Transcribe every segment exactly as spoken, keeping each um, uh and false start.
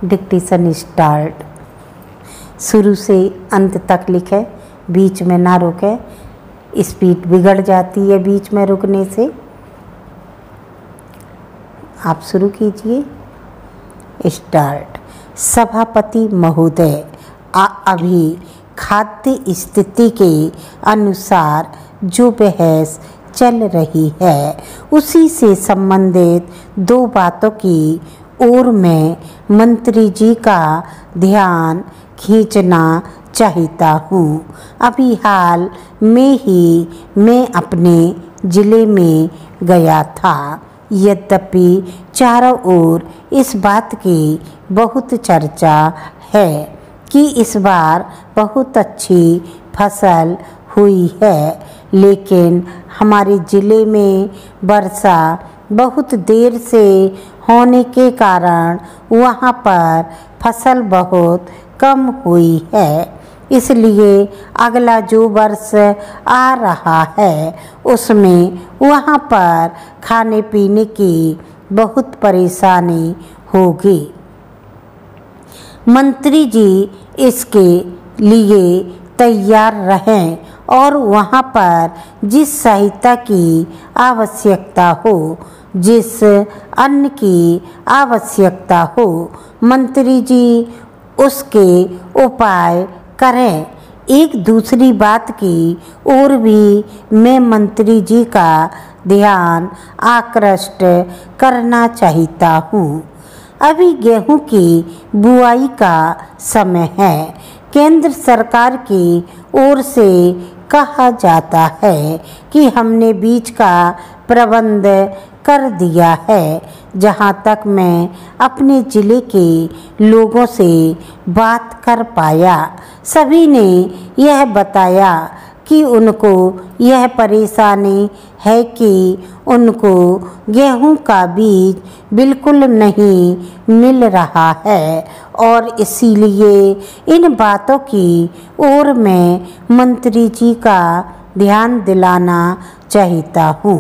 Dictation start. शुरू से अंत तक लिखे, बीच में ना रोके, स्पीड बिगड़ जाती है बीच में रुकने से। आप शुरू कीजिए। स्टार्ट। सभापति महोदय, अभी खाद्य स्थिति के अनुसार जो बहस चल रही है उसी से संबंधित दो बातों की ओर मैं मंत्री जी का ध्यान खींचना चाहता हूँ। अभी हाल में ही मैं अपने ज़िले में गया था। यद्यपि चारों ओर इस बात की बहुत चर्चा है कि इस बार बहुत अच्छी फसल हुई है, लेकिन हमारे ज़िले में वर्षा बहुत देर से होने के कारण वहाँ पर फसल बहुत कम हुई है। इसलिए अगला जो वर्ष आ रहा है उसमें वहाँ पर खाने पीने की बहुत परेशानी होगी। मंत्री जी इसके लिए तैयार रहें और वहाँ पर जिस सहायता की आवश्यकता हो, जिस अन्न की आवश्यकता हो, मंत्री जी उसके उपाय करें। एक दूसरी बात की ओर भी मैं मंत्री जी का ध्यान आकृष्ट करना चाहता हूँ। अभी गेहूं की बुआई का समय है। केंद्र सरकार की ओर से कहा जाता है कि हमने बीज का प्रबंध कर दिया है। जहाँ तक मैं अपने ज़िले के लोगों से बात कर पाया, सभी ने यह बताया कि उनको यह परेशानी है कि उनको गेहूं का बीज बिल्कुल नहीं मिल रहा है और इसीलिए इन बातों की ओर मैं मंत्री जी का ध्यान दिलाना चाहता हूँ।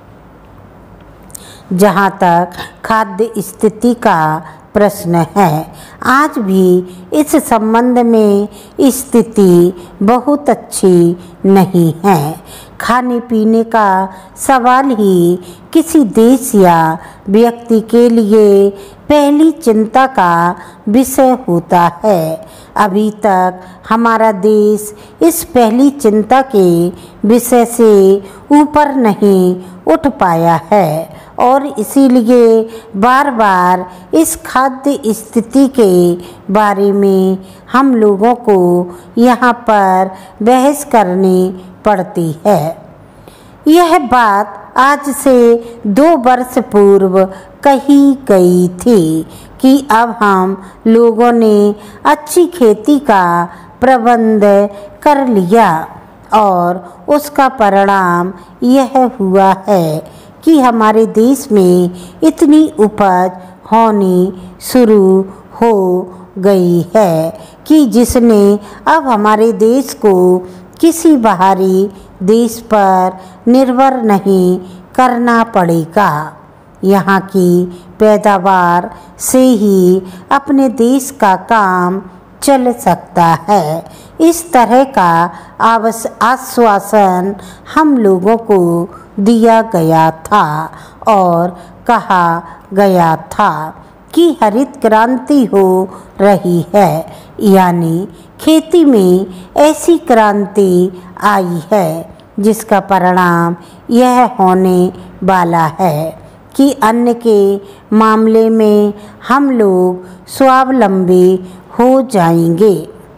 जहाँ तक खाद्य स्थिति का प्रश्न है, आज भी इस संबंध में स्थिति बहुत अच्छी नहीं है। खाने पीने का सवाल ही किसी देश या व्यक्ति के लिए पहली चिंता का विषय होता है। अभी तक हमारा देश इस पहली चिंता के विषय से ऊपर नहीं उठ पाया है और इसीलिए बार बार इस खाद्य स्थिति के बारे में हम लोगों को यहाँ पर बहस करनी पड़ती है। यह बात आज से दो वर्ष पूर्व कही गई थी कि अब हम लोगों ने अच्छी खेती का प्रबंध कर लिया और उसका परिणाम यह हुआ है कि हमारे देश में इतनी उपज होनी शुरू हो गई है कि जिसने अब हमारे देश को किसी बाहरी देश पर निर्भर नहीं करना पड़ेगा। यहाँ की पैदावार से ही अपने देश का काम चल सकता है। इस तरह का आश्वासन हम लोगों को दिया गया था और कहा गया था कि हरित क्रांति हो रही है, यानी खेती में ऐसी क्रांति आई है जिसका परिणाम यह होने वाला है कि अन्न के मामले में हम लोग स्वावलंबी हो जाएंगे।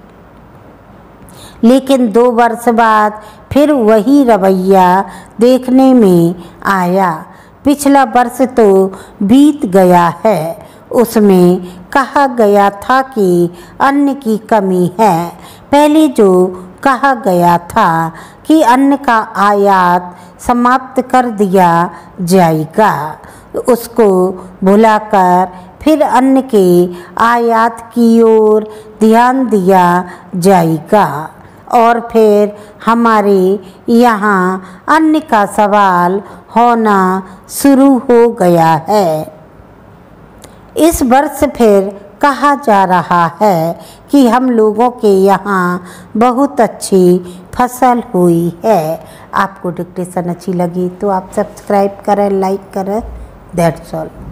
लेकिन दो वर्ष बाद फिर वही रवैया देखने में आया। पिछला वर्ष तो बीत गया है, उसमें कहा गया था कि अन्न की कमी है। पहले जो कहा गया था कि अन्न का आयात समाप्त कर दिया जाएगा, उसको भुलाकर फिर अन्न के आयात की ओर ध्यान दिया जाएगा और फिर हमारे यहाँ अन्न का सवाल होना शुरू हो गया है। इस वर्ष फिर कहा जा रहा है कि हम लोगों के यहाँ बहुत अच्छी फसल हुई है। आपको डिक्टेशन अच्छी लगी तो आप सब्सक्राइब करें, लाइक करें। That's all.